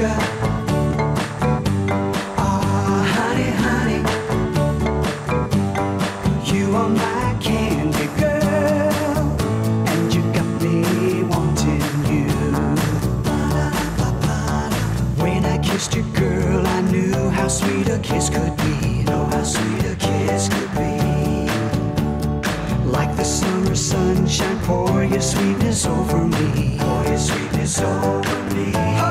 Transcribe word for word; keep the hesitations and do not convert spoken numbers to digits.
sugar. Ah, honey, honey, you are my candy girl, and you got me wanting you. When I kissed you, girl, I knew how sweet a kiss could be. Know how sweet a kiss could be. Like the summer sunshine, pour your sweetness over me. Pour your sweetness over me.